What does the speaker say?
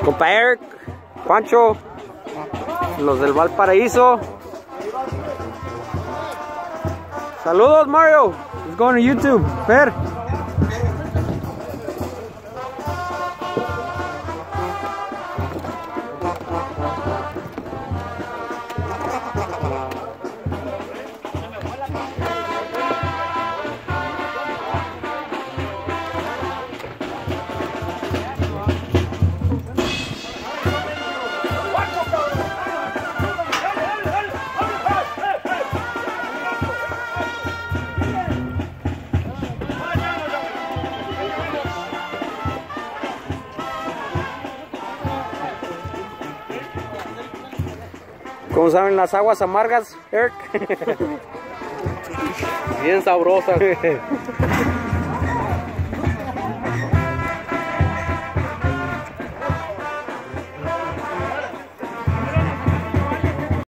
Compa Eric, Pancho, los del Valparaíso. Saludos, Mario. It's going to YouTube. Ver. ¿Cómo saben las aguas amargas, Eric? Bien sabrosas.